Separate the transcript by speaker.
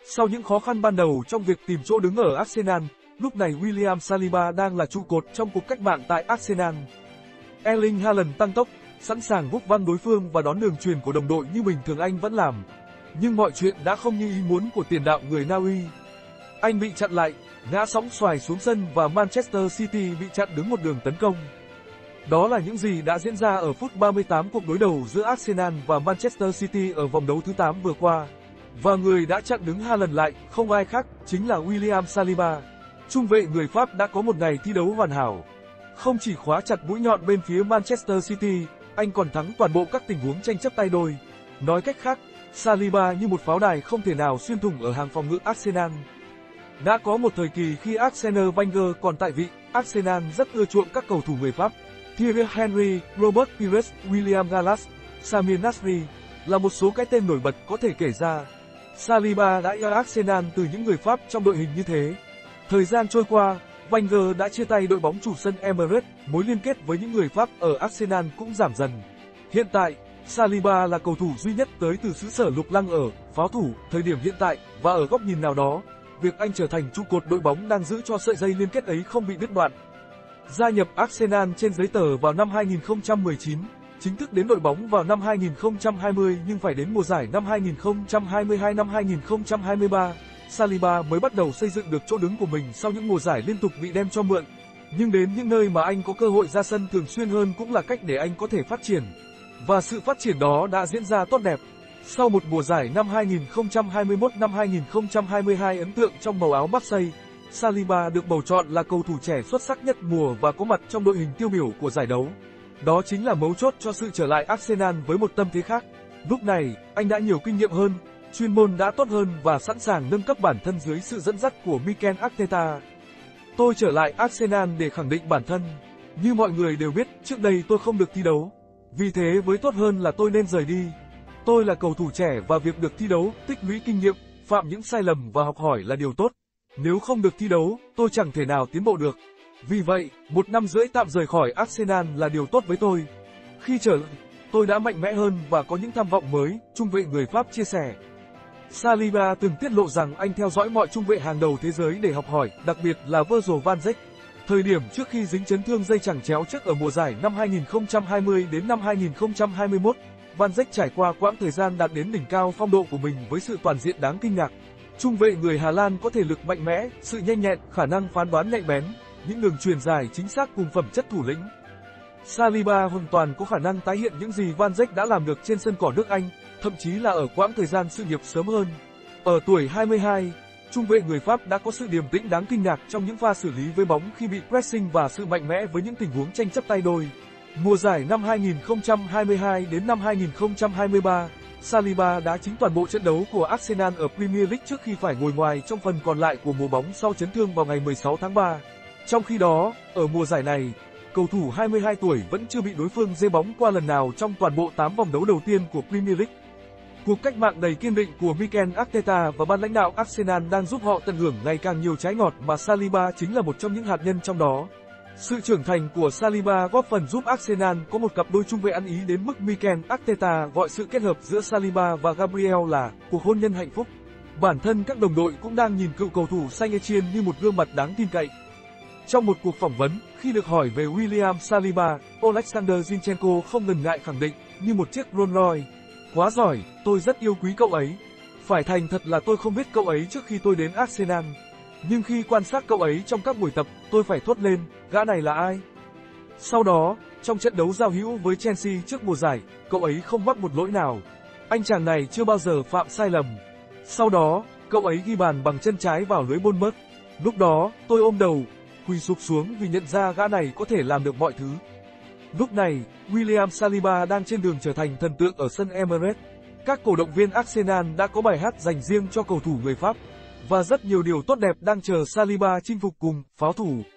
Speaker 1: Sau những khó khăn ban đầu trong việc tìm chỗ đứng ở Arsenal, lúc này William Saliba đang là trụ cột trong cuộc cách mạng tại Arsenal. Erling Haaland tăng tốc, sẵn sàng vúc văng đối phương và đón đường chuyền của đồng đội như bình thường anh vẫn làm. Nhưng mọi chuyện đã không như ý muốn của tiền đạo người Na Uy. Anh bị chặn lại, ngã sóng xoài xuống sân và Manchester City bị chặn đứng một đường tấn công. Đó là những gì đã diễn ra ở phút 38 cuộc đối đầu giữa Arsenal và Manchester City ở vòng đấu thứ 8 vừa qua. Và người đã chặn đứng Haaland lại, không ai khác, chính là William Saliba. Trung vệ người Pháp đã có một ngày thi đấu hoàn hảo. Không chỉ khóa chặt mũi nhọn bên phía Manchester City, anh còn thắng toàn bộ các tình huống tranh chấp tay đôi. Nói cách khác, Saliba như một pháo đài không thể nào xuyên thủng ở hàng phòng ngự Arsenal. Đã có một thời kỳ khi Arsene Wenger còn tại vị, Arsenal rất ưa chuộng các cầu thủ người Pháp. Thierry Henry, Robert Pires, William Gallas, Samir Nasri là một số cái tên nổi bật có thể kể ra. Saliba đã yêu Arsenal từ những người Pháp trong đội hình như thế. Thời gian trôi qua, Wenger đã chia tay đội bóng chủ sân Emirates, mối liên kết với những người Pháp ở Arsenal cũng giảm dần. Hiện tại, Saliba là cầu thủ duy nhất tới từ xứ sở lục lăng ở pháo thủ thời điểm hiện tại, và ở góc nhìn nào đó, việc anh trở thành trụ cột đội bóng đang giữ cho sợi dây liên kết ấy không bị đứt đoạn. Gia nhập Arsenal trên giấy tờ vào năm 2019, chính thức đến đội bóng vào năm 2020 nhưng phải đến mùa giải năm 2022 năm 2023, Saliba mới bắt đầu xây dựng được chỗ đứng của mình sau những mùa giải liên tục bị đem cho mượn. Nhưng đến những nơi mà anh có cơ hội ra sân thường xuyên hơn cũng là cách để anh có thể phát triển. Và sự phát triển đó đã diễn ra tốt đẹp. Sau một mùa giải năm 2021 năm 2022 ấn tượng trong màu áo Marseille, Saliba được bầu chọn là cầu thủ trẻ xuất sắc nhất mùa và có mặt trong đội hình tiêu biểu của giải đấu. Đó chính là mấu chốt cho sự trở lại Arsenal với một tâm thế khác. Lúc này, anh đã nhiều kinh nghiệm hơn, chuyên môn đã tốt hơn và sẵn sàng nâng cấp bản thân dưới sự dẫn dắt của Mikel Arteta. Tôi trở lại Arsenal để khẳng định bản thân. Như mọi người đều biết, trước đây tôi không được thi đấu. Vì thế với tốt hơn là tôi nên rời đi. Tôi là cầu thủ trẻ và việc được thi đấu, tích lũy kinh nghiệm, phạm những sai lầm và học hỏi là điều tốt. Nếu không được thi đấu, tôi chẳng thể nào tiến bộ được. Vì vậy, 1 năm rưỡi tạm rời khỏi Arsenal là điều tốt với tôi. Khi trở lại, tôi đã mạnh mẽ hơn và có những tham vọng mới, trung vệ người Pháp chia sẻ. Saliba từng tiết lộ rằng anh theo dõi mọi trung vệ hàng đầu thế giới để học hỏi, đặc biệt là Virgil van Dijk. Thời điểm trước khi dính chấn thương dây chằng chéo trước ở mùa giải năm 2020 đến năm 2021, Van Dijk trải qua quãng thời gian đạt đến đỉnh cao phong độ của mình với sự toàn diện đáng kinh ngạc. Trung vệ người Hà Lan có thể lực mạnh mẽ, sự nhanh nhẹn, khả năng phán đoán nhạy bén, những đường chuyền dài chính xác cùng phẩm chất thủ lĩnh. Saliba hoàn toàn có khả năng tái hiện những gì Van Dijk đã làm được trên sân cỏ nước Anh, thậm chí là ở quãng thời gian sự nghiệp sớm hơn. Ở tuổi 22, trung vệ người Pháp đã có sự điềm tĩnh đáng kinh ngạc trong những pha xử lý với bóng khi bị pressing và sự mạnh mẽ với những tình huống tranh chấp tay đôi. Mùa giải năm 2022 đến năm 2023, Saliba đã chính toàn bộ trận đấu của Arsenal ở Premier League trước khi phải ngồi ngoài trong phần còn lại của mùa bóng sau chấn thương vào ngày 16 tháng 3. Trong khi đó, ở mùa giải này, cầu thủ 22 tuổi vẫn chưa bị đối phương giê bóng qua lần nào trong toàn bộ 8 vòng đấu đầu tiên của Premier League. Cuộc cách mạng đầy kiên định của Mikel Arteta và ban lãnh đạo Arsenal đang giúp họ tận hưởng ngày càng nhiều trái ngọt mà Saliba chính là một trong những hạt nhân trong đó. Sự trưởng thành của Saliba góp phần giúp Arsenal có một cặp đôi trung vệ ăn ý đến mức Mikel Arteta gọi sự kết hợp giữa Saliba và Gabriel là cuộc hôn nhân hạnh phúc. Bản thân các đồng đội cũng đang nhìn cựu cầu thủ Saint-Etienne như một gương mặt đáng tin cậy. Trong một cuộc phỏng vấn, khi được hỏi về William Saliba, Alexander Zinchenko không ngần ngại khẳng định, như một chiếc Rolls Royce. Quá giỏi, tôi rất yêu quý cậu ấy. Phải thành thật là tôi không biết cậu ấy trước khi tôi đến Arsenal. Nhưng khi quan sát cậu ấy trong các buổi tập, tôi phải thốt lên, gã này là ai? Sau đó, trong trận đấu giao hữu với Chelsea trước mùa giải, cậu ấy không mắc một lỗi nào. Anh chàng này chưa bao giờ phạm sai lầm. Sau đó, cậu ấy ghi bàn bằng chân trái vào lưới Bournemouth. Lúc đó, tôi ôm đầu, quỳ sụp xuống vì nhận ra gã này có thể làm được mọi thứ. Lúc này, William Saliba đang trên đường trở thành thần tượng ở sân Emirates. Các cổ động viên Arsenal đã có bài hát dành riêng cho cầu thủ người Pháp. Và rất nhiều điều tốt đẹp đang chờ Saliba chinh phục cùng pháo thủ.